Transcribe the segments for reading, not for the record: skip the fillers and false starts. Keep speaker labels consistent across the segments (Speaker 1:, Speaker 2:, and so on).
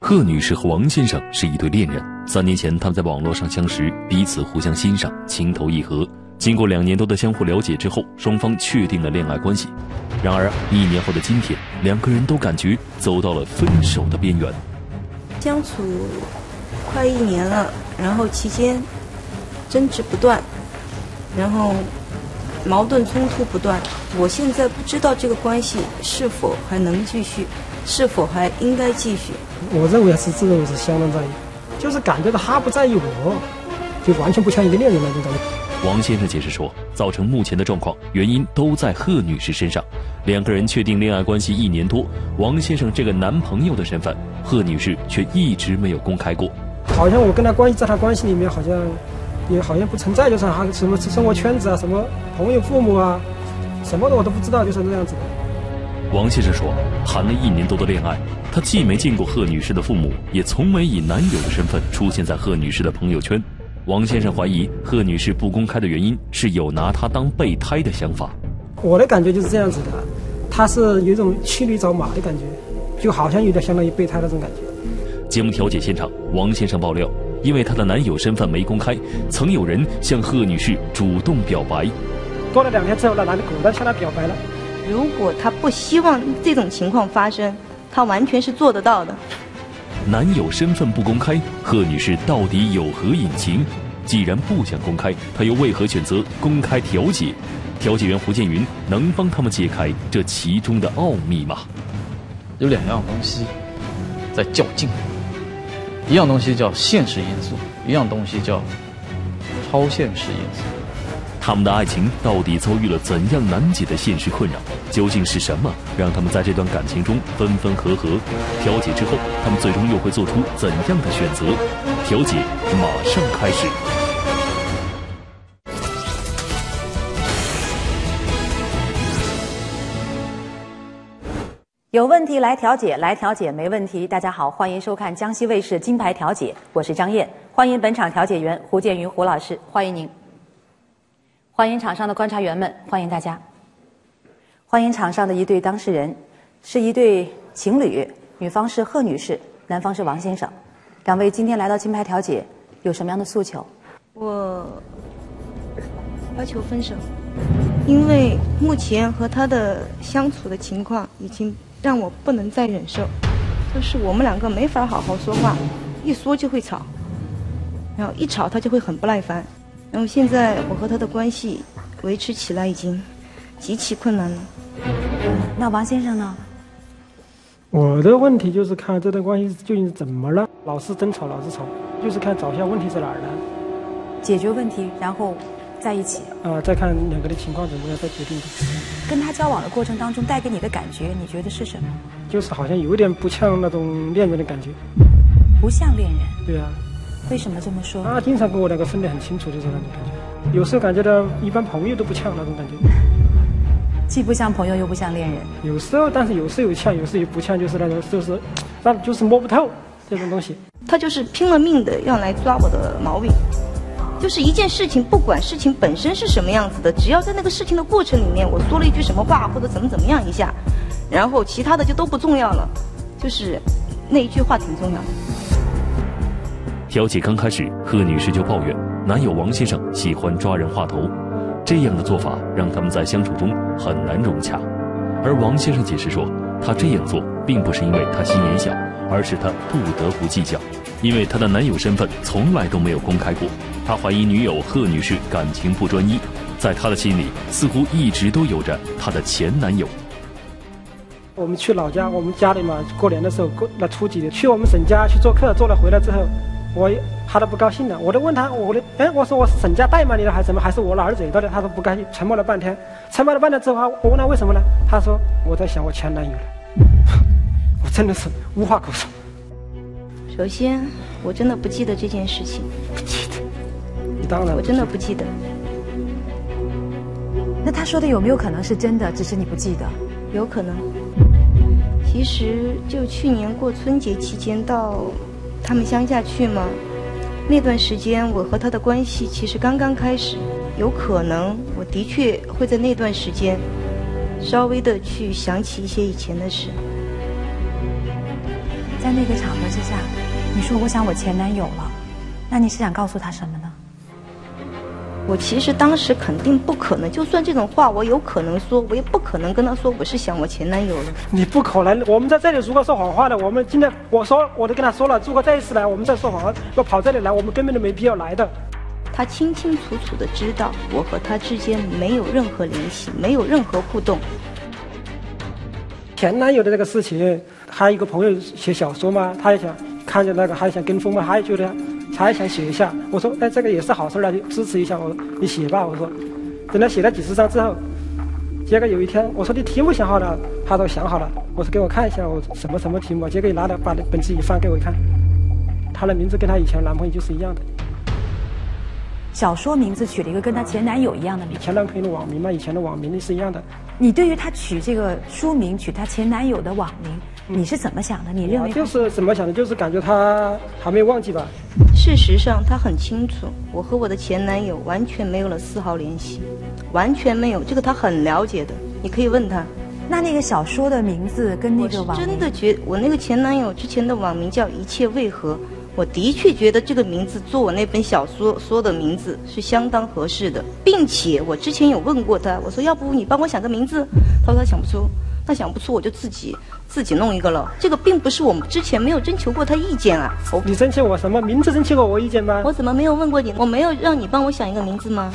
Speaker 1: 贺女士和王先生是一对恋人，3年前他们在网络上相识，彼此互相欣赏，情投意合。经过2年多的相互了解之后，双方确定了恋爱关系。然而1年后的今天，2个人都感觉走到了分手的边缘。
Speaker 2: 相处快1年了，然后期间争执不断，然后矛盾冲突不断。我现在不知道这个关系是否还能继续，是否还应该继续。
Speaker 3: 我认为是相当在意，就是感觉到他不在意我，就完全不像一个恋人那种感觉。
Speaker 1: 王先生解释说，造成目前的状况原因都在贺女士身上。2个人确定恋爱关系1年多，王先生这个男朋友的身份，贺女士却一直没有公开过。
Speaker 3: 好像我跟他关系，在他关系里面好像不存在，就是什么生活圈子啊，什么朋友、父母啊，什么的我都不知道，就是这样子的。
Speaker 1: 王先生说，谈了1年多的恋爱，他既没见过贺女士的父母，也从没以男友的身份出现在贺女士的朋友圈。王先生怀疑贺女士不公开的原因是有拿她当备胎的想法。
Speaker 3: 我的感觉就是这样子的，她是有一种骑驴找马的感觉，就好像有点相当于备胎那种感觉。
Speaker 1: 节目调解现场，王先生爆料，因为他的男友身份没公开，曾有人向贺女士主动表白。
Speaker 3: 过了2天之后，那男的果断向她表白了。
Speaker 2: 如果他不希望这种情况发生，他完全是做得到的。
Speaker 1: 男友身份不公开，贺女士到底有何隐情？既然不想公开，她又为何选择公开调解？调解员胡建云能帮他们解开这其中的奥秘吗？
Speaker 4: 有2样东西在较劲，一样东西叫现实因素，一样东西叫超现实因素。
Speaker 1: 他们的爱情到底遭遇了怎样难解的现实困扰？究竟是什么让他们在这段感情中分分合合？调解之后，他们最终又会做出怎样的选择？调解马上开始。
Speaker 5: 有问题来调解，来调解没问题。大家好，欢迎收看江西卫视金牌调解，我是张燕，欢迎本场调解员胡建云胡老师，欢迎您。欢迎场上的观察员们，欢迎大家。欢迎场上的一对当事人，是一对情侣，女方是贺女士，男方是王先生。2位今天来到金牌调解，有什么样的诉求？
Speaker 2: 我要求分手，因为目前和他的相处的情况已经让我不能再忍受，就是我们2个没法好好说话，一说就会吵，然后一吵他就会很不耐烦，然后现在我和他的关系维持起来已经极其困难了。
Speaker 5: 那王先生呢？
Speaker 3: 我的问题就是看这段关系究竟是怎么了，老是争吵，老是吵，就是看找一下问题在哪儿呢？
Speaker 5: 解决问题，然后在一起。
Speaker 3: 再看2个的情况怎么样，再决定。
Speaker 5: 跟他交往的过程当中带给你的感觉，你觉得是什么？
Speaker 3: 就是好像有点不像那种恋人的感觉。
Speaker 5: 不像恋人？
Speaker 3: 对啊。
Speaker 5: 为什么这么说？
Speaker 3: 他经常跟我2个分得很清楚，就是那种感觉。有时候感觉到一般朋友都不像那种感觉。
Speaker 5: 既不像朋友又不像恋人。
Speaker 3: 有时候，但是有时候有像，有时候也不像，就是那种就是摸不透这种东西。
Speaker 2: 他就是拼了命的要来抓我的毛病。就是一件事情，不管事情本身是什么样子的，只要在那个事情的过程里面，我说了一句什么话或者怎么样一下，然后其他的就都不重要了，就是那一句话挺重要的。
Speaker 1: 调解刚开始，贺女士就抱怨男友王先生喜欢抓人话头，这样的做法让他们在相处中很难融洽。而王先生解释说，他这样做并不是因为他心眼小，而是他不得不计较，因为他的男友身份从来都没有公开过。他怀疑女友贺女士感情不专一，在他的心里似乎一直都有着他的前男友。
Speaker 3: 我们去老家，我们家里嘛，过年的时候那初几的去我们沈家去做客，做了回来之后，他都不高兴了。我都问他，我说我是沈家怠慢你了还是什么，还是我哪儿惹到的？他说不高兴，沉默了半天。沉默了半天之后，我问他为什么呢？他说我在想我前男友了。我真的是无话可说。
Speaker 2: 首先，我真的不记得这件事情。
Speaker 3: 不记得？你当然
Speaker 2: 我真的不记得。
Speaker 5: 那他说的有没有可能是真的，只是你不记得？
Speaker 2: 有可能。其实就去年过春节期间到他们乡下去嘛，那段时间我和他的关系其实刚刚开始，有可能我的确会在那段时间稍微的去想起一些以前的事。
Speaker 5: 在那个场合之下，你说我想我前男友了，那你是想告诉他什么呢？
Speaker 2: 我其实当时肯定不可能，就算这种话我有可能说，我也不可能跟他说我是想我前男友了。
Speaker 3: 你不可能，我们在这里如果说谎话的，我们今天我都跟他说了，如果这一次来我们再说谎话，要跑这里来，我们根本都没必要来的。
Speaker 2: 他清清楚楚的知道我和他之间没有任何联系，没有任何互动。
Speaker 3: 前男友的这个事情，还有一个朋友写小说嘛，他也想看见那个，还想跟风嘛，他也觉得他也想写一下。我说，哎，这个也是好事啊，就支持一下我，你写吧。我说，等他写了几十章之后，结果有一天我说你题目想好了，他说想好了。我说给我看一下，我什么什么题目，结果拿了把本子一翻给我看，他的名字跟他以前男朋友就是一样的。
Speaker 5: 小说名字取了一个跟她前男友一样的名字，
Speaker 3: 前男朋友的网名嘛，以前的网名是一样的。
Speaker 5: 你对于他取这个书名，取她前男友的网名，你是怎么想的？你认为
Speaker 3: 就是怎么想的？就是感觉他还没忘记吧。
Speaker 2: 事实上他很清楚，我和我的前男友完全没有了丝毫联系，完全没有，这个他很了解的，你可以问他。
Speaker 5: 那个小说的名字跟那个网名，
Speaker 2: 我是真的觉得我那个前男友之前的网名叫一切为何，我的确觉得这个名字做我那本小说的名字是相当合适的，并且我之前有问过他，我说要不你帮我想个名字，他说他想不出，他想不出我就自己弄一个了。这个并不是我们之前没有征求过他意见啊。
Speaker 3: 你征求我什么名字？征求过我意见吗？
Speaker 2: 我怎么没有问过你？我没有让你帮我想一个名字吗？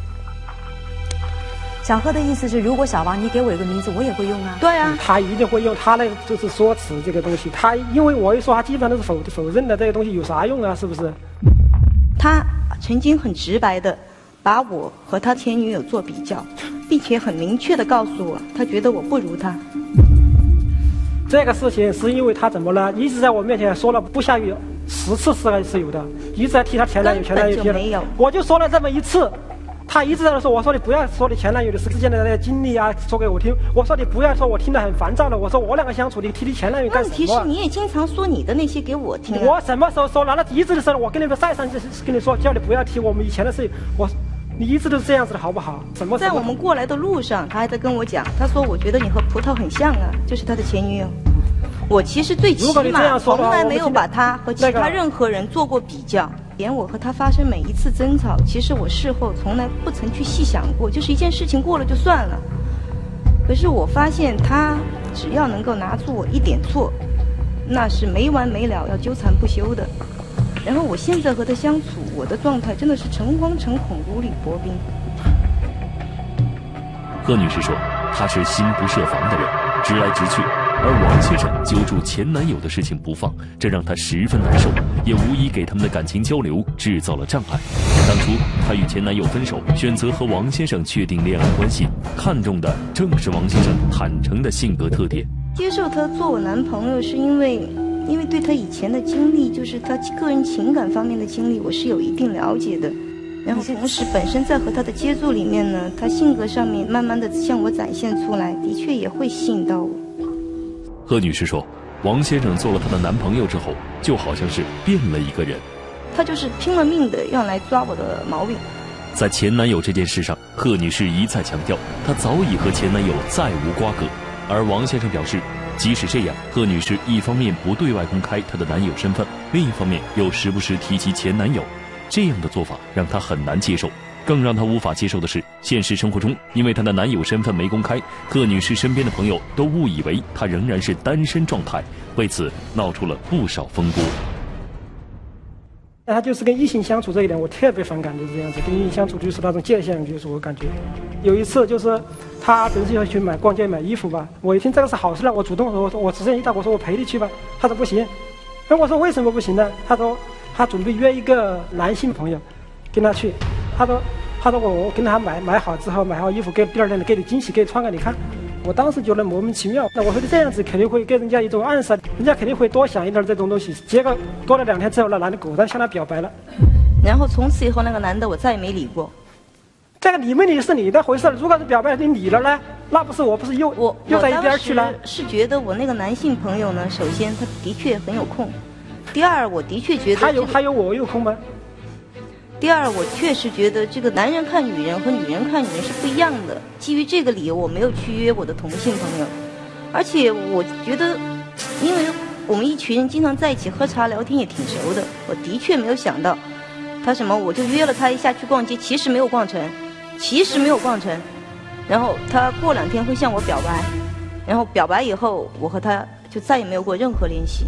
Speaker 5: 小贺的意思是，如果小王你给我一个名字，我也会用啊。
Speaker 2: 对啊，
Speaker 3: 他一定会用，他那个就是说辞这个东西，他因为我一说，他基本上都是否认的，这个东西有啥用啊？是不是？
Speaker 2: 他曾经很直白的把我和他前女友做比较，并且很明确的告诉我，他觉得我不如他。
Speaker 3: 这个事情是因为他怎么了？一直在我面前说了不下于10次是有的，一直在提他前男友提了，我就说了这么一次。他一直在说，我说你不要说你前男友的之间的那个经历啊，说给我听。我说你不要说，我听得很烦躁了。我说我两个相处，你提你前男友干什么？
Speaker 2: 问题是你也经常说你的那些给我听啊。
Speaker 3: 我什么时候说？难道一直的时候我跟你们再三次跟你说，叫你不要提我们以前的事情。你一直都是这样子的好不好？什么？
Speaker 2: 在我们过来的路上，他还在跟我讲，他说我觉得你和葡萄很像啊，就是他的前女友。我其实最起码从来没有把他和其他任何人做过比较。连我和他发生每一次争吵，其实我事后从来不曾去细想过，就是一件事情过了就算了。可是我发现他只要能够拿出我一点错，那是没完没了，要纠缠不休的。然后我现在和他相处，我的状态真的是诚惶诚恐，如履薄冰。
Speaker 1: 贺女士说，她是心不设防的人，直来直去。而王先生揪住前男友的事情不放，这让她十分难受，也无疑给他们的感情交流制造了障碍。当初她与前男友分手，选择和王先生确定恋爱关系，看重的正是王先生坦诚的性格特点。
Speaker 2: 接受他做我男朋友，是因为对他以前的经历，就是他个人情感方面的经历，我是有一定了解的。然后同时本身在和他的接触里面呢，他性格上面慢慢的向我展现出来，的确也会吸引到我。
Speaker 1: 贺女士说，王先生做了她的男朋友之后，就好像是变了一个人。
Speaker 2: 他就是拼了命的要来抓我的毛病。
Speaker 1: 在前男友这件事上，贺女士一再强调，她早已和前男友再无瓜葛。而王先生表示，即使这样，贺女士一方面不对外公开她的男友身份，另一方面又时不时提及前男友，这样的做法让她很难接受。更让她无法接受的是，现实生活中，因为她的男友身份没公开，贺女士身边的朋友都误以为她仍然是单身状态，为此闹出了不少风波。
Speaker 3: 他就是跟异性相处这一点，我特别反感，就是这样子。跟异性相处就是那种界限，就是我感觉。有一次就是他准是要去逛街买衣服吧，我一听这个是好事了，我主动说，我只剩一道，我说我陪你去吧。他说不行，那我说为什么不行呢？他说他准备约一个男性朋友跟他去。他说我跟他买好之后，买好衣服给第二天给你惊喜，给你穿给你看。我当时觉得莫名其妙，那我说你这样子肯定会给人家一种暗示，人家肯定会多想一点这种东西。结果过了2天之后，那男的果然向他表白了。
Speaker 2: 然后从此以后，那个男的我再也没理过。
Speaker 3: 这个理没理是你的回事，如果是表白你理了呢，那不是我不是又在一边去了？
Speaker 2: 是觉得我那个男性朋友呢，首先他的确很有空，第二我的确觉得
Speaker 3: 他有我有空吗？
Speaker 2: 第二，我确实觉得这个男人看女人和女人看女人是不一样的。基于这个理由，我没有去约我的同性朋友。而且我觉得，因为我们一群人经常在一起喝茶聊天，也挺熟的。我的确没有想到，他什么我就约了他一下去逛街，其实没有逛成。然后他过2天会向我表白，然后表白以后，我和他就再也没有过任何联系。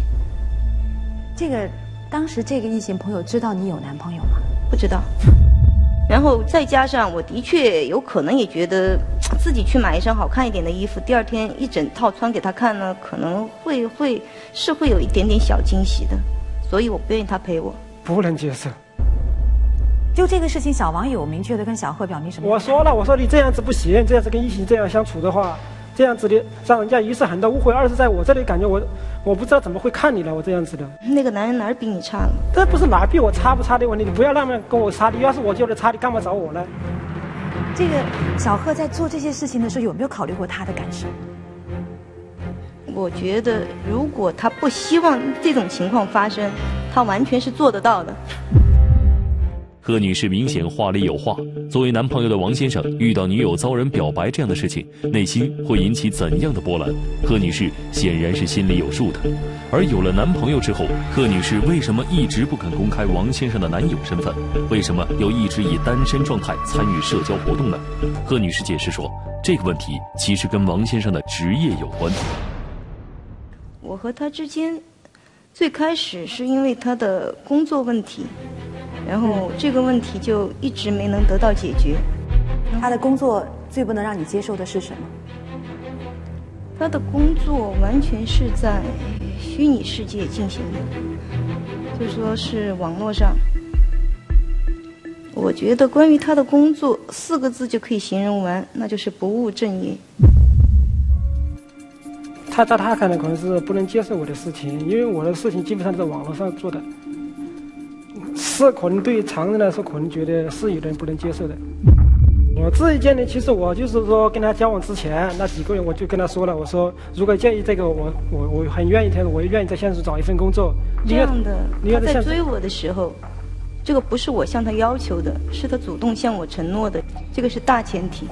Speaker 5: 当时这个异性朋友知道你有男朋友吗？
Speaker 2: 不知道。然后再加上我的确有可能也觉得自己去买一身好看一点的衣服，第2天一整套穿给他看呢，可能会有一点点小惊喜的，所以我不愿意他陪我。
Speaker 3: 不能接受。
Speaker 5: 就这个事情，小王有明确的跟小贺表明什么？
Speaker 3: 我说了，我说你这样子不行，这样子跟异性这样相处的话，这样子的让人家一是很多误会，二是在我这里感觉我不知道怎么会看你了，我这样子的。
Speaker 2: 那个男人哪儿比你差了？
Speaker 3: 这不是哪比我差不差的问题，你不要那么跟我差，你要是我觉得差，你干嘛找我呢？
Speaker 5: 这个小贺在做这些事情的时候，有没有考虑过他的感受？
Speaker 2: 我觉得，如果他不希望这种情况发生，他完全是做得到的。
Speaker 1: 贺女士明显话里有话，作为男朋友的王先生遇到女友遭人表白这样的事情，内心会引起怎样的波澜？贺女士显然是心里有数的。而有了男朋友之后，贺女士为什么一直不肯公开王先生的男友身份？为什么又一直以单身状态参与社交活动呢？贺女士解释说，这个问题其实跟王先生的职业有关。
Speaker 2: 我和他之间最开始是因为他的工作问题，然后这个问题就一直没能得到解决。
Speaker 5: 他的工作最不能让你接受的是什么？
Speaker 2: 他的工作完全是在虚拟世界进行的，就说是网络上。我觉得关于他的工作4个字就可以形容完，那就是不务正业。
Speaker 3: 他在他看来可能是不能接受我的事情，因为我的事情基本上在网络上做的，是可能对于常人来说可能觉得是有人不能接受的。我自己建议，其实我就是说跟他交往之前那几个月，我就跟他说了，我说如果介意这个，我很愿意我也愿意在现实找一份工作。
Speaker 2: 这样的，他在追我的时候，这个不是我向他要求的，是他主动向我承诺的，这个是大前提。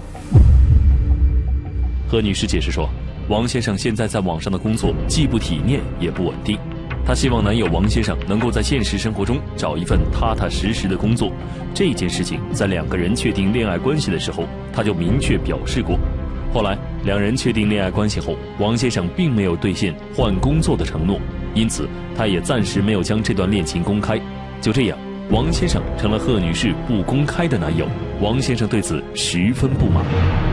Speaker 1: 贺女士解释说，王先生现在在网上的工作既不体面也不稳定，她希望男友王先生能够在现实生活中找一份踏踏实实的工作。这件事情在2个人确定恋爱关系的时候，她就明确表示过。后来2人确定恋爱关系后，王先生并没有兑现换工作的承诺，因此他也暂时没有将这段恋情公开。就这样，王先生成了贺女士不公开的男友。王先生对此十分不满。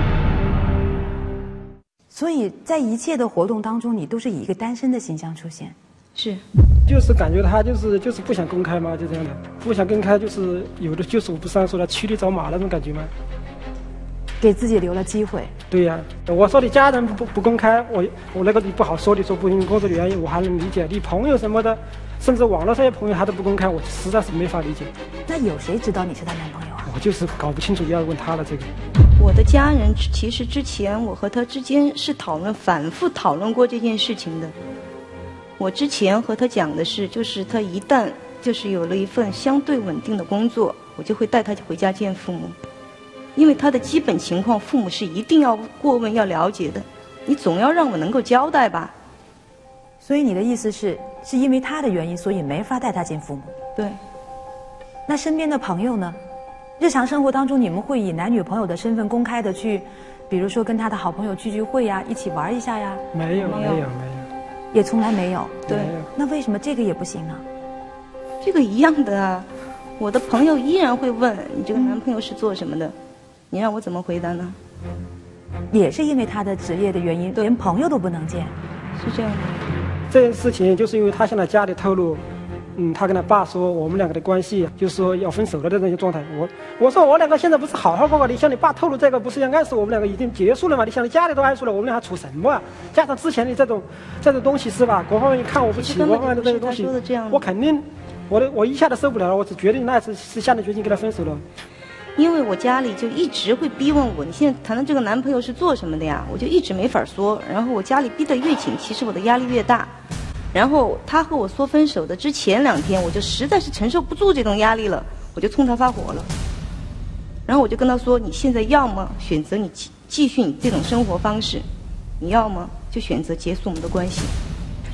Speaker 5: 所以在一切的活动当中，你都是以一个单身的形象出现。
Speaker 2: 是，
Speaker 3: 就是感觉他就是不想公开嘛，就这样的，不想公开，就是有的就是我不是说的骑驴找马那种感觉吗？
Speaker 5: 给自己留了机会。
Speaker 3: 对呀，我说你家人不公开，我那个你不好说，你说不因为工作的原因，我还能理解。你朋友什么的，甚至网络上些朋友他都不公开，我实在是没法理解。
Speaker 5: 那有谁知道你是她男朋友啊？
Speaker 3: 我就是搞不清楚，要问他了这个。
Speaker 2: 我的家人其实之前我和他之间是反复讨论过这件事情的。我之前和他讲的是，就是他一旦就是有了一份相对稳定的工作，我就会带他回家见父母，因为他的基本情况父母是一定要过问要了解的，你总要让我能够交代吧。
Speaker 5: 所以你的意思是因为他的原因，所以没法带他见父母？
Speaker 2: 对。
Speaker 5: 那身边的朋友呢？日常生活当中，你们会以男女朋友的身份公开的去，比如说跟他的好朋友聚会呀，一起玩一下呀？
Speaker 3: 没有，
Speaker 5: 也从来没有。
Speaker 2: 对。
Speaker 5: 那为什么这个也不行呢？
Speaker 2: 这个一样的啊，我的朋友依然会问你这个男朋友是做什么的，你让我怎么回答呢？
Speaker 5: 也是因为他的职业的原因，连朋友都不能见。
Speaker 2: 是这样的。
Speaker 3: 这件事情就是因为他向他家里透露。他跟他爸说我们2个的关系就是说要分手的这种状态。我说我2个现在不是好好过吗？你向你爸透露这个，不是应该是我们2个已经结束了吗？你向你家里都爱说了，我们俩还处什么啊？加上之前的这种东西是吧？各方面看我不起，各方面的这个东西，我肯定我一下子受不了了，我只决定那次是下定决心跟他分手了。
Speaker 2: 因为我家里就一直会逼问我，你现在谈的这个男朋友是做什么的呀？我就一直没法说，然后我家里逼得越紧，其实我的压力越大。然后他和我说分手的之前2天，我就实在是承受不住这种压力了，我就冲他发火了。然后我就跟他说，你现在要么选择你继续你这种生活方式，你要么就选择结束我们的关系。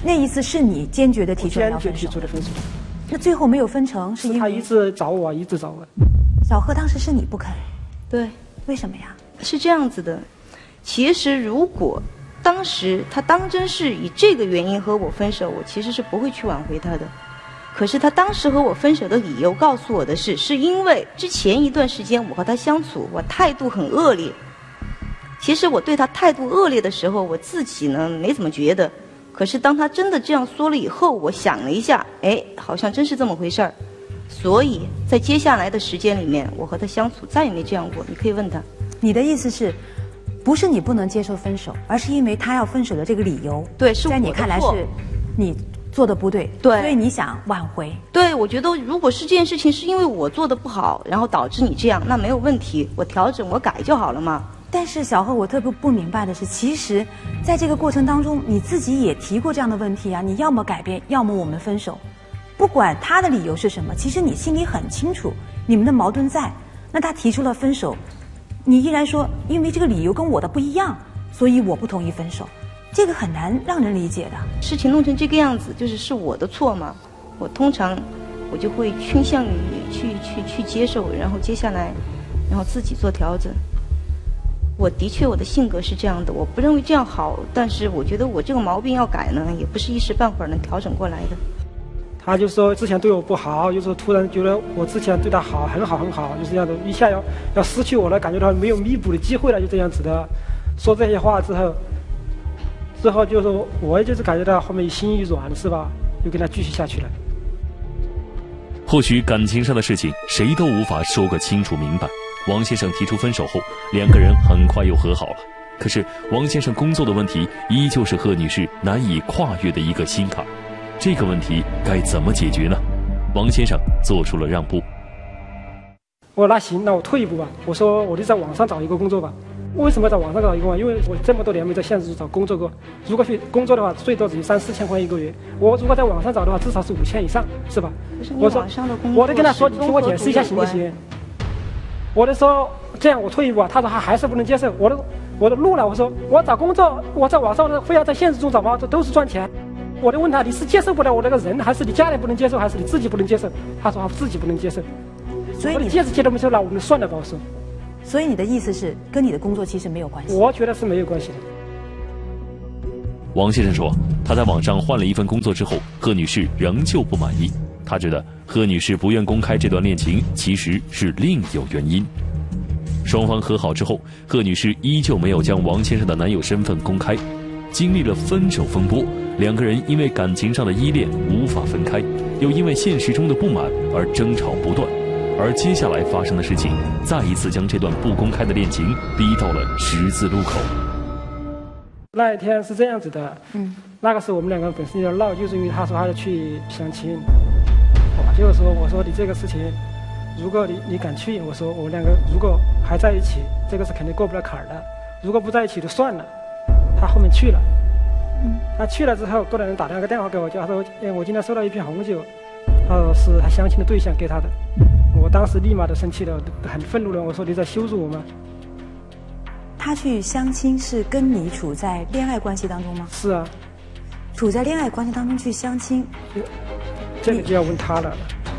Speaker 5: 那一次是你坚决的提出来要分手？
Speaker 3: 坚决提出的分手。
Speaker 5: 那最后没有分成，是因为
Speaker 3: 他一直找我，一直找我。
Speaker 5: 小贺当时是你不肯，
Speaker 2: 对，
Speaker 5: 为什么呀？
Speaker 2: 是这样子的，其实如果当时他当真是以这个原因和我分手，我其实是不会去挽回他的。可是他当时和我分手的理由告诉我的是因为之前一段时间我和他相处，我态度很恶劣。其实我对他态度恶劣的时候，我自己呢没怎么觉得。可是当他真的这样说了以后，我想了一下，哎，好像真是这么回事儿。所以在接下来的时间里面，我和他相处再也没这样过。你可以问他。
Speaker 5: 你的意思是，不是你不能接受分手，而是因为他要分手的这个理由，
Speaker 2: 对，是我的错，
Speaker 5: 在你看来是你做的不对，
Speaker 2: 对，
Speaker 5: 所以你想挽回。
Speaker 2: 对，我觉得如果是这件事情是因为我做的不好，然后导致你这样，那没有问题，我调整我改就好了嘛。
Speaker 5: 但是小贺，我特别不明白的是，其实在这个过程当中，你自己也提过这样的问题啊，你要么改变，要么我们分手。不管他的理由是什么，其实你心里很清楚，你们的矛盾在。那他提出了分手，你依然说因为这个理由跟我的不一样，所以我不同意分手，这个很难让人理解的。
Speaker 2: 事情弄成这个样子，是我的错嘛？我通常我就会倾向于去接受，然后接下来，然后自己做调整。我的确我的性格是这样的，我不认为这样好，但是我觉得我这个毛病要改呢，也不是一时半会儿能调整过来的。
Speaker 3: 他就说之前对我不好，就说突然觉得我之前对他好，很好很好，就是这样的，一下要失去我了，感觉到没有弥补的机会了，就这样子的。说这些话之后就是我也就是感觉到后面心一软，是吧？又跟他继续下去了。
Speaker 1: 或许感情上的事情谁都无法说个清楚明白。王先生提出分手后，两个人很快又和好了。可是王先生工作的问题依旧是贺女士难以跨越的一个心坎。这个问题该怎么解决呢？王先生做出了让步。
Speaker 3: 我说那行，那我退一步吧。我说我就在网上找一个工作吧。为什么在网上找一个工作？因为我这么多年没在现实中找工作过。如果去工作的话，最多只有3、4千块一个月。我如果在网上找的话，至少是5000以上，是吧？
Speaker 2: 我说
Speaker 3: 我得跟他说，你听我解释一下行不行？我就说这样我退一步啊。他说他还是不能接受。我都怒了，我说我找工作，我在网上非要在现实中找吗？这都是赚钱。我就问他，你是接受不了我这个人，还是你家里不能接受，还是你自己不能接受？他说他自己不能接受。
Speaker 5: 所以你
Speaker 3: 接都没收，那我们算了吧。我说。
Speaker 5: 所以你的意思是跟你的工作其实没有关系？
Speaker 3: 我觉得是没有关系的。
Speaker 1: 王先生说，他在网上换了一份工作之后，贺女士仍旧不满意。他觉得贺女士不愿公开这段恋情，其实是另有原因。双方和好之后，贺女士依旧没有将王先生的男友身份公开。经历了分手风波，两个人因为感情上的依恋无法分开，又因为现实中的不满而争吵不断。而接下来发生的事情，再一次将这段不公开的恋情逼到了十字路口。
Speaker 3: 那一天是这样子的，那个时候我们两个本身要闹，就是因为他说他要去相亲，我就说我说你这个事情，如果你敢去，我说我们两个如果还在一起，这个是肯定过不了坎儿的。如果不在一起就算了。他后面去了，他去了之后，过两天打了个电话给我，他说我今天收到一瓶红酒，他说是他相亲的对象给他的。我当时立马就生气了，很愤怒了，我说你在羞辱我吗？
Speaker 5: 他去相亲是跟你处在恋爱关系当中吗？
Speaker 3: 是啊。
Speaker 5: 处在恋爱关系当中去相亲，
Speaker 3: 这个就要问他了。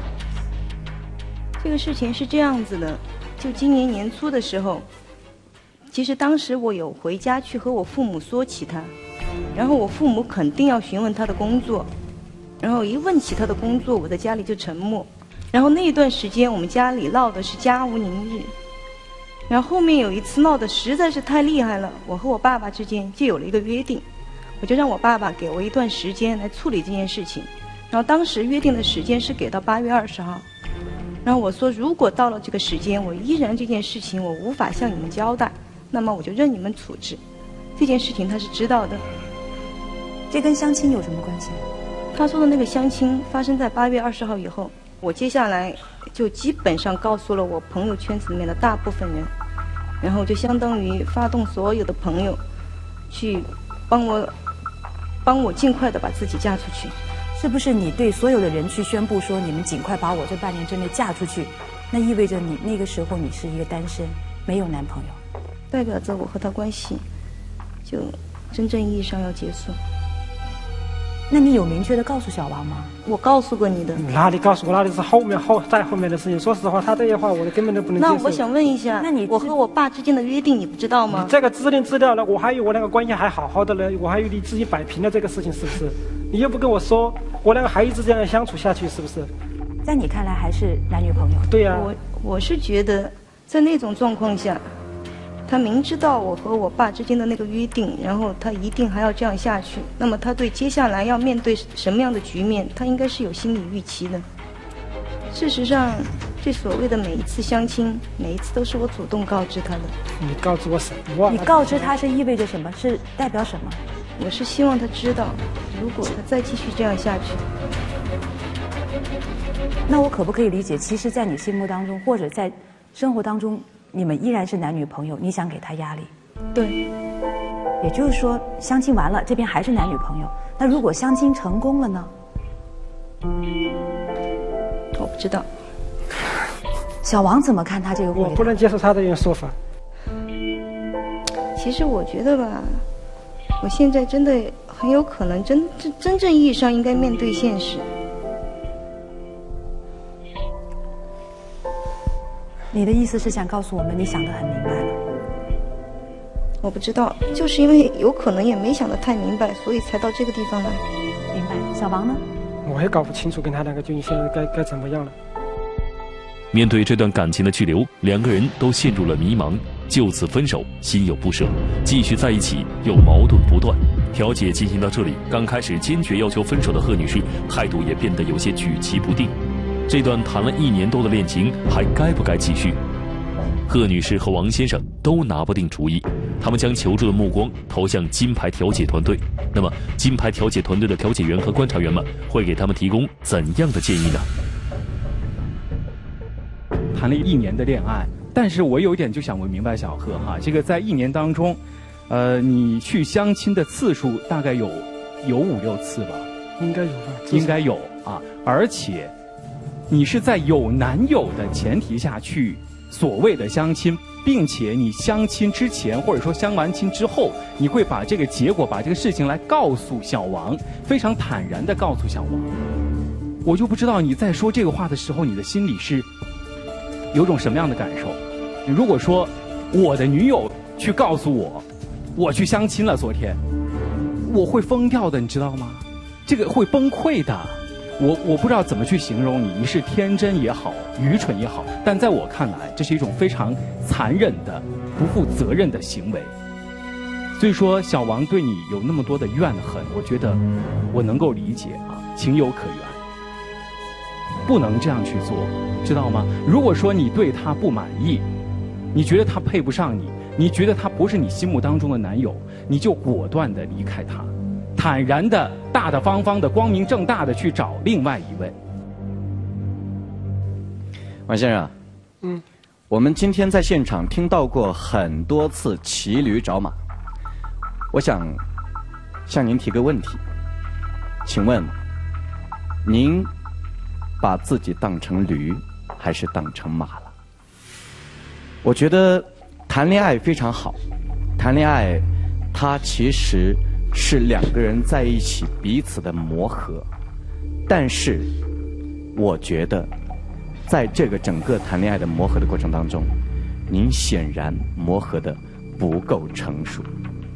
Speaker 2: 这个事情是这样子的，就今年年初的时候，其实当时我有回家去和我父母说起他，然后我父母肯定要询问他的工作，然后一问起他的工作，我在家里就沉默。然后那一段时间我们家里闹的是家无宁日，然后后面有一次闹得实在是太厉害了，我和我爸爸之间就有了一个约定，我就让我爸爸给我一段时间来处理这件事情。然后当时约定的时间是给到8月20号，然后我说如果到了这个时间我依然这件事情我无法向你们交代，那么我就任你们处置。这件事情他是知道的。
Speaker 5: 这跟相亲有什么关系？
Speaker 2: 他说的那个相亲发生在8月20号以后，我接下来就基本上告诉了我朋友圈子里面的大部分人，然后就相当于发动所有的朋友去帮我尽快的把自己嫁出去。
Speaker 5: 是不是你对所有的人去宣布说你们尽快把我这半年之内嫁出去，那意味着你那个时候你是一个单身，没有男朋友，
Speaker 2: 代表着我和他关系就真正意义上要结束。
Speaker 5: 那你有明确的告诉小王吗？
Speaker 2: 我告诉过你的。
Speaker 3: 哪里告诉我？那里是再后面的事情。说实话，他这些话我根本都不能接受。
Speaker 2: 那我想问一下，我和我爸之间的约定你不知道吗？
Speaker 3: 你这个制定资料了，我还以为我那个关系还好好的呢，我还以为你自己摆平了这个事情，是不是？你又不跟我说，我两个还一直这样相处下去，是不是？
Speaker 5: 在你看来还是男女朋友？
Speaker 3: 对呀。
Speaker 2: 我是觉得，在那种状况下，他明知道我和我爸之间的那个约定，然后他一定还要这样下去，那么他对接下来要面对什么样的局面，他应该是有心理预期的。事实上，这所谓的每一次相亲，每一次都是我主动告知他的。
Speaker 3: 你告知我什么？
Speaker 5: 你告知他是意味着什么？是代表什么？
Speaker 2: 我是希望他知道，如果他再继续这样下去，
Speaker 5: 那我可不可以理解，其实在你心目当中，或者在生活当中，你们依然是男女朋友，你想给他压力？
Speaker 2: 对。
Speaker 5: 也就是说，相亲完了，这边还是男女朋友。那如果相亲成功了呢？
Speaker 2: 我不知道。
Speaker 5: 小王怎么看他这个回答？
Speaker 3: 我不能接受他这种说法。
Speaker 2: 其实我觉得吧，我现在真的很有可能真正意义上应该面对现实。
Speaker 5: 你的意思是想告诉我们，你想得很明白了？
Speaker 2: 我不知道，就是因为有可能也没想得太明白，所以才到这个地方来。
Speaker 5: 明白。小王呢？
Speaker 3: 我也搞不清楚跟他两个究竟现在该怎么样了。
Speaker 1: 面对这段感情的去留，两个人都陷入了迷茫，就此分手，心有不舍；继续在一起，又矛盾不断。调解进行到这里，刚开始坚决要求分手的贺女士，态度也变得有些举棋不定。这段谈了1年多的恋情，还该不该继续？贺女士和王先生都拿不定主意，他们将求助的目光投向金牌调解团队。那么，金牌调解团队的调解员和观察员们会给他们提供怎样的建议呢？
Speaker 6: 谈了1年的恋爱，但是我有一点就想问明白小贺哈，这个在1年当中，你去相亲的次数大概有5、6次吧？
Speaker 3: 应该有吧？
Speaker 6: 应该有啊，而且你是在有男友的前提下去所谓的相亲，并且你相亲之前或者说相完亲之后，你会把这个结果、把这个事情来告诉小王，非常坦然地告诉小王。我就不知道你在说这个话的时候，你的心里是有种什么样的感受？如果说我的女友去告诉我去相亲了，昨天，我会疯掉的，你知道吗？这个会崩溃的。我不知道怎么去形容你，你是天真也好，愚蠢也好，但在我看来，这是一种非常残忍的、不负责任的行为。所以说，小王对你有那么多的怨恨，我觉得我能够理解啊，情有可原。不能这样去做，知道吗？如果说你对他不满意，你觉得他配不上你，你觉得他不是你心目当中的男友，你就果断的离开他，坦然的、大大方方的、光明正大的去找另外一位。
Speaker 7: 王先生，我们今天在现场听到过很多次骑驴找马，我想向您提个问题，请问您把自己当成驴还是当成马了？我觉得谈恋爱非常好，谈恋爱它其实是2个人在一起彼此的磨合，但是我觉得在这个整个谈恋爱的磨合的过程当中，您显然磨合的不够成熟。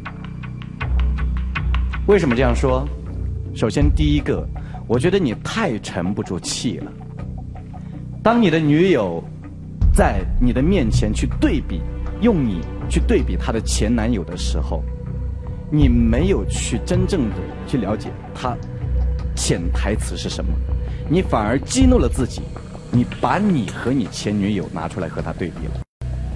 Speaker 7: 为什么这样说？首先第一个，我觉得你太沉不住气了。当你的女友在你的面前去对比，用你去对比她的前男友的时候，你没有去真正的去了解她潜台词是什么，你反而激怒了自己，你把你和你前女友拿出来和她对比了。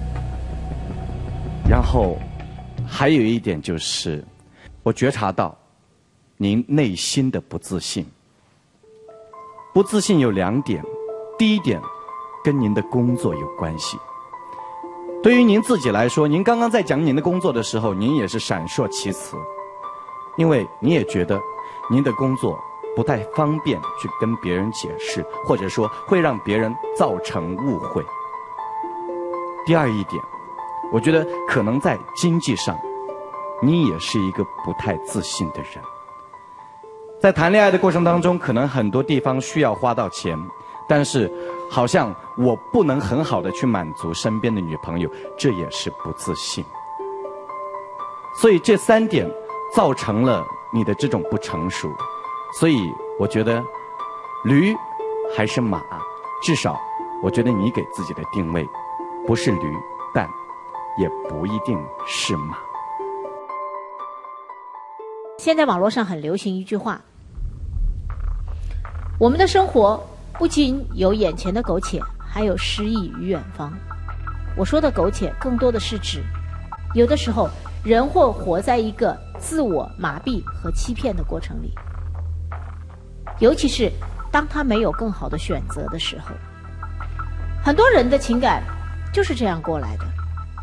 Speaker 7: 然后还有一点就是，我觉察到您内心的不自信。不自信有2点，第一点跟您的工作有关系。对于您自己来说，您刚刚在讲您的工作的时候，您也是闪烁其词，因为你也觉得您的工作不太方便去跟别人解释，或者说会让别人造成误会。第二一点，我觉得可能在经济上，你也是一个不太自信的人。 在谈恋爱的过程当中，可能很多地方需要花到钱，但是好像我不能很好的去满足身边的女朋友，这也是不自信。所以这3点造成了你的这种不成熟。所以我觉得驴还是马，至少我觉得你给自己的定位不是驴，但也不一定是马。
Speaker 8: 现在网络上很流行一句话，我们的生活不仅有眼前的苟且，还有诗意与远方。我说的苟且更多的是指，有的时候人会活在一个自我麻痹和欺骗的过程里，尤其是当他没有更好的选择的时候。很多人的情感就是这样过来的。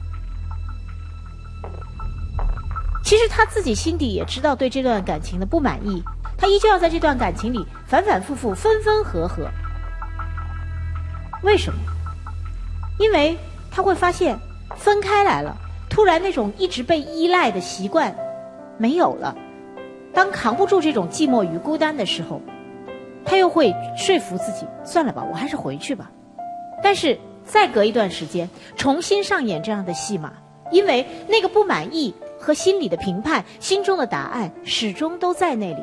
Speaker 8: 其实他自己心底也知道对这段感情的不满意，他依旧要在这段感情里反反复复、分分合合。为什么？因为他会发现分开来了，突然那种一直被依赖的习惯没有了。当扛不住这种寂寞与孤单的时候，他又会说服自己，算了吧，我还是回去吧。但是再隔一段时间，重新上演这样的戏码，因为那个不满意和心里的评判，心中的答案始终都在那里，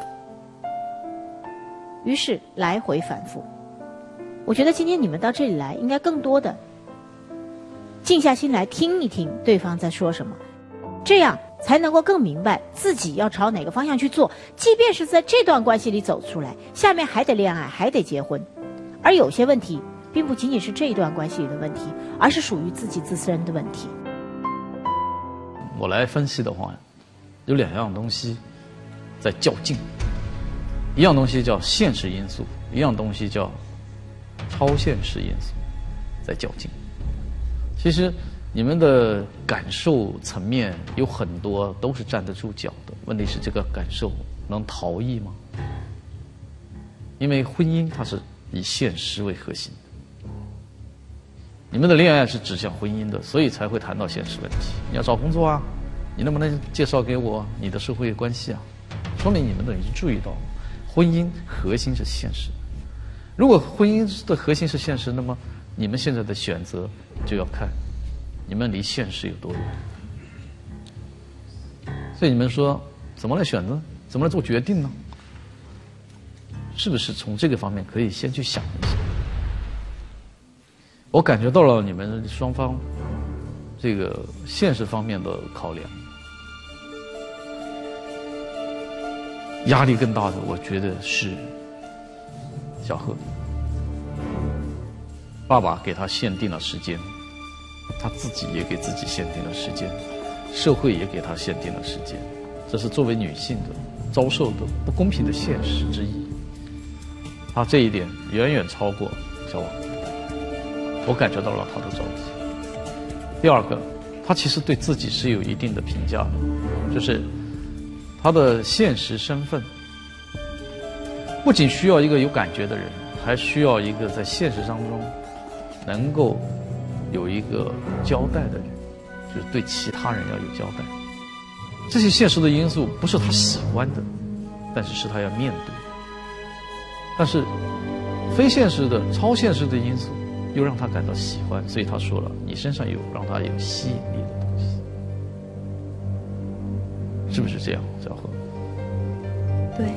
Speaker 8: 于是来回反复。我觉得今天你们到这里来，应该更多的静下心来听一听对方在说什么，这样才能够更明白自己要朝哪个方向去做。即便是在这段关系里走出来，下面还得恋爱，还得结婚，而有些问题并不仅仅是这一段关系里的问题，而是属于自己自身的问题。
Speaker 4: 我来分析的话，有2样东西在较劲，一样东西叫现实因素，一样东西叫超现实因素在较劲。其实你们的感受层面有很多都是站得住脚的，问题是这个感受能逃逸吗？因为婚姻它是以现实为核心，你们的恋爱是指向婚姻的，所以才会谈到现实问题。你要找工作啊，你能不能介绍给我你的社会关系啊？说明你们已经注意到了，婚姻核心是现实。如果婚姻的核心是现实，那么你们现在的选择就要看你们离现实有多远。所以你们说怎么来选择，怎么来做决定呢？是不是从这个方面可以先去想一想？我感觉到了你们双方这个现实方面的考量，压力更大的，我觉得是小贺。爸爸给他限定了时间，他自己也给自己限定了时间，社会也给他限定了时间，这是作为女性的遭受的不公平的现实之一。他这一点远远超过小王，我感觉到了他的着急。第二个，他其实对自己是有一定的评价的，就是他的现实身份不仅需要一个有感觉的人，还需要一个在现实当中能够有一个交代的人，就是对其他人要有交代。这些现实的因素不是他喜欢的，但是是他要面对的。但是非现实的、超现实的因素又让他感到喜欢，所以他说了，你身上有让他有吸引力的东西，是不是这样，小何？
Speaker 2: 对，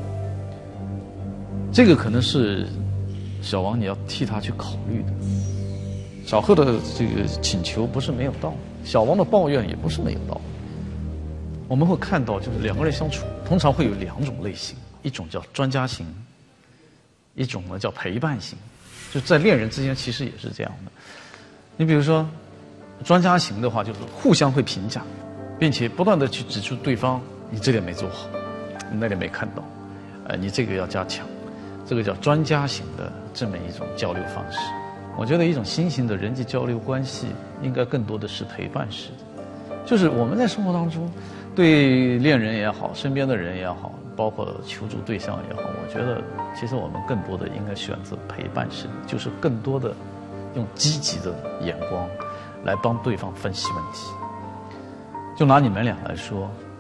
Speaker 4: 这个可能是小王你要替他去考虑的。小贺的这个请求不是没有道理，小王的抱怨也不是没有道理。我们会看到，就是两个人相处通常会有2种类型，一种叫专家型，一种呢叫陪伴型。就在恋人之间其实也是这样的。你比如说专家型的话，就是互相会评价，并且不断的去指出对方你这点没做好，你那点没看到，你这个要加强，这个叫专家型的这么一种交流方式。我觉得一种新型的人际交流关系应该更多的是陪伴式的，就是我们在生活当中对恋人也好，身边的人也好，包括求助对象也好，我觉得其实我们更多的应该选择陪伴式的，就是更多的用积极的眼光来帮对方分析问题。就拿你们俩来说，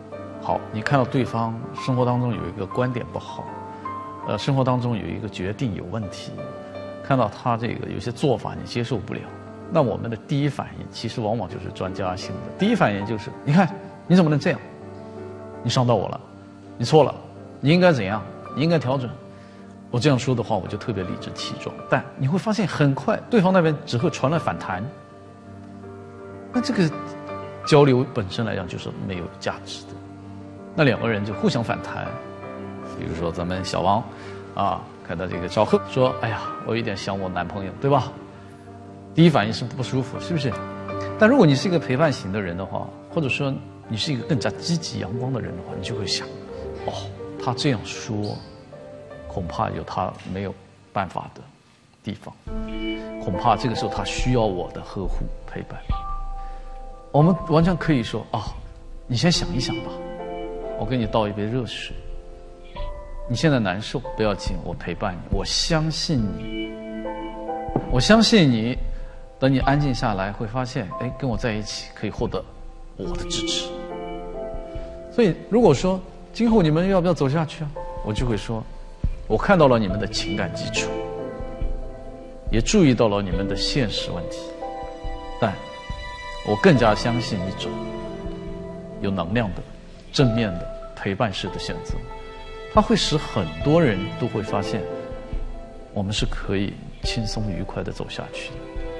Speaker 4: 好，你看到对方生活当中有一个观点不好，生活当中有一个决定有问题，看到他这个有些做法你接受不了，那我们的第一反应其实往往就是专家性的，第一反应就是你看你怎么能这样，你伤到我了，你错了，你应该怎样，你应该调整。我这样说的话，我就特别理直气壮，但你会发现很快对方那边只会传来反弹，那这个交流本身来讲就是没有价值的，那两个人就互相反弹。比如说咱们小王啊，看到这个赵贺说，哎呀，我有点想我男朋友，对吧？第一反应是不舒服，是不是？但如果你是一个陪伴型的人的话，或者说你是一个更加积极阳光的人的话，你就会想，哦，他这样说恐怕有他没有办法的地方，恐怕这个时候他需要我的呵护陪伴。我们完全可以说啊，你先想一想吧，我给你倒一杯热水，你现在难受不要紧，我陪伴你，我相信你，我相信你，等你安静下来会发现，哎，跟我在一起可以获得我的支持。所以如果说今后你们要不要走下去啊，我就会说，我看到了你们的情感基础，也注意到了你们的现实问题，但我更加相信一种有能量的、正面的陪伴式的选择，它会使很多人都会发现，我们是可以轻松愉快地走下去的。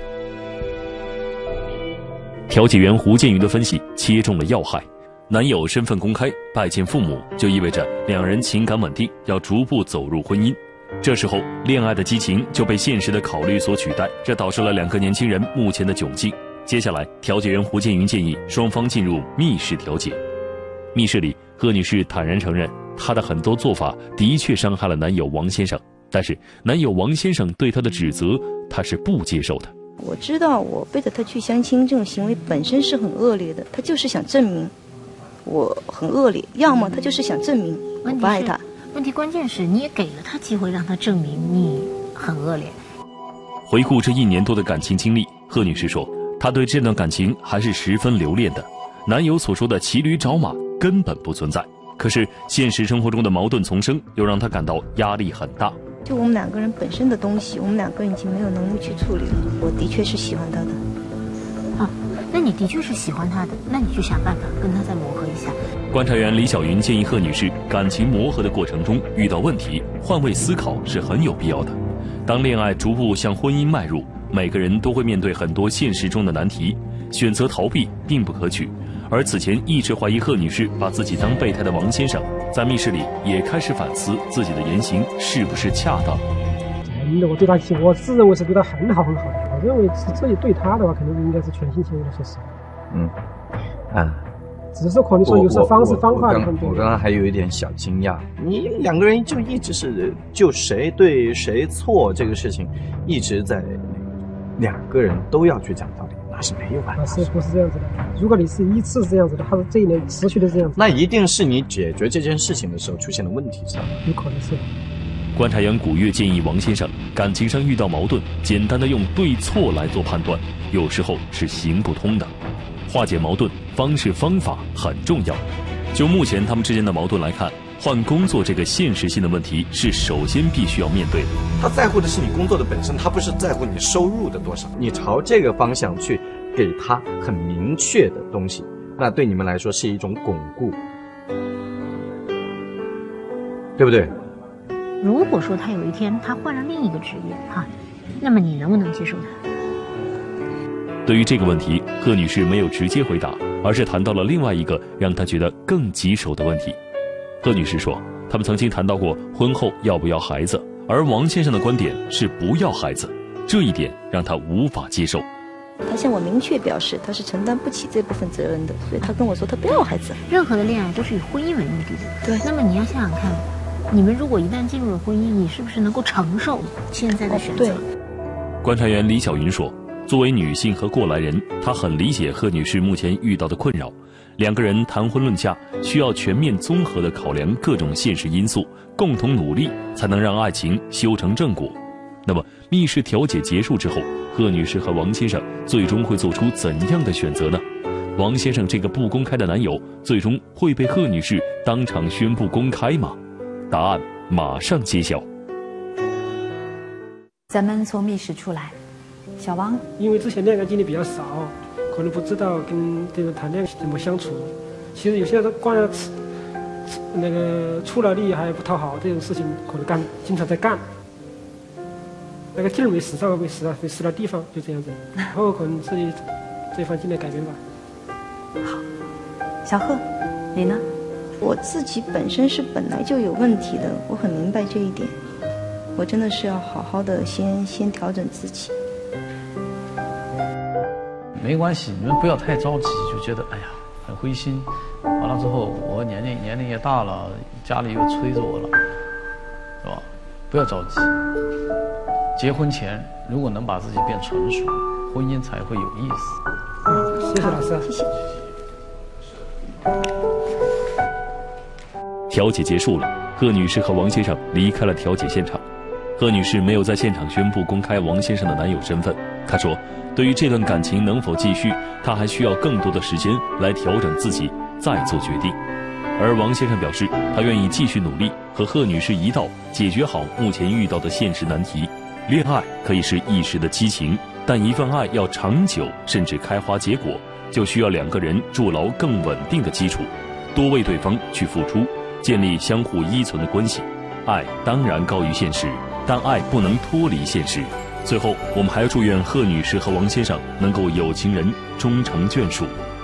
Speaker 1: 调解员胡建云的分析切中了要害。男友身份公开，拜见父母，就意味着两人情感稳定，要逐步走入婚姻。这时候，恋爱的激情就被现实的考虑所取代，这导致了两个年轻人目前的窘境。接下来，调解员胡建云建议双方进入密室调解。密室里，贺女士坦然承认，她的很多做法的确伤害了男友王先生，但是男友王先生对她的指责，她是不接受的。
Speaker 2: 我知道我背着他去相亲这种行为本身是很恶劣的，他就是想证明我很恶劣，要么他就是想证明我不爱他。
Speaker 8: 问题关键是你也给了他机会让他证明你很恶劣。
Speaker 1: 回顾这1年多的感情经历，贺女士说，她对这段感情还是十分留恋的。男友所说的骑驴找马根本不存在，可是现实生活中的矛盾丛生，又让她感到压力很大。
Speaker 2: 就我们两个人本身的东西，我们两个人已经没有能力去处理了。我的确是喜欢他的。
Speaker 8: 好，那你的确是喜欢他的，那你就想办法跟他再磨合一下。
Speaker 1: 观察员李小云建议贺女士，感情磨合的过程中遇到问题，换位思考是很有必要的。当恋爱逐步向婚姻迈入，每个人都会面对很多现实中的难题，选择逃避并不可取。而此前一直怀疑贺女士把自己当备胎的王先生，在密室里也开始反思自己的言行是不是恰当。
Speaker 3: 我对他，我自认为是对他很好很好的。我认为这里对他的话，肯定应该是全心全意的，说实话。只是可能说有时候方式方法。
Speaker 9: 我刚刚还有一点小惊讶，你两个人就一直是就谁对谁错这个事情，一直在两个人都要去讲道理。那是没有办法，
Speaker 3: 是不是这样子的？如果你是一次是这样子的，还是这一年持续的这样子，
Speaker 9: 那一定是你解决这件事情的时候出现了问题，知道吗？
Speaker 3: 有可能是。
Speaker 1: 观察员古月建议王先生，感情上遇到矛盾，简单的用对错来做判断，有时候是行不通的。化解矛盾方式方法很重要。就目前他们之间的矛盾来看，换工作这个现实性的问题是首先必须要面对的。
Speaker 9: 他在乎的是你工作的本身，他不是在乎你收入的多少。你朝这个方向去给他很明确的东西，那对你们来说是一种巩固，对不对？
Speaker 8: 如果说他有一天他换了另一个职业那么你能不能接受他？
Speaker 1: 对于这个问题，贺女士没有直接回答，而是谈到了另外一个让她觉得更棘手的问题。贺女士说，他们曾经谈到过婚后要不要孩子，而王先生的观点是不要孩子，这一点让她无法接受。
Speaker 2: 他向我明确表示他是承担不起这部分责任的，所以他跟我说他不要孩子。
Speaker 8: 任何的恋爱都是以婚姻为目的的。
Speaker 2: 对。
Speaker 8: 那么你要想想看，你们如果一旦进入了婚姻，你是不是能够承受现在的选择？
Speaker 2: 对。
Speaker 1: 观察员李小云说，作为女性和过来人，她很理解贺女士目前遇到的困扰。两个人谈婚论嫁，需要全面综合地考量各种现实因素，共同努力，才能让爱情修成正果。那么，密室调解结束之后，贺女士和王先生最终会做出怎样的选择呢？ 王先生这个不公开的男友，最终会被贺女士当场宣布公开吗？答案马上揭晓。
Speaker 5: 咱们从密室出来，小王，
Speaker 3: 因为之前恋爱经历比较少，可能不知道跟这个谈恋爱怎么相处。其实有些人光要那个出了力还不讨好这种事情，可能经常在干。那个劲儿没使上，没使到地方，就这样子。然后可能自己这方尽量改变吧。
Speaker 5: 好，小贺，你呢？
Speaker 2: 我自己本身是本来就有问题的，我很明白这一点。我真的是要好好的先调整自己。
Speaker 4: 没关系，你们不要太着急，就觉得哎呀很灰心。完了之后，我年龄也大了，家里又催着我了，是吧？不要着急。结婚前如果能把自己变成熟，婚姻才会有意思。
Speaker 3: 谢谢老师。
Speaker 2: 谢谢。
Speaker 1: 调解结束了，贺女士和王先生离开了调解现场。贺女士没有在现场宣布公开王先生的男友身份。她说，对于这段感情能否继续，她还需要更多的时间来调整自己，再做决定。而王先生表示，他愿意继续努力，和贺女士一道解决好目前遇到的现实难题。恋爱可以是一时的激情，但一份爱要长久，甚至开花结果，就需要两个人筑牢更稳定的基础，多为对方去付出，建立相互依存的关系。爱当然高于现实，但爱不能脱离现实。最后，我们还要祝愿贺女士和王先生能够有情人终成眷属。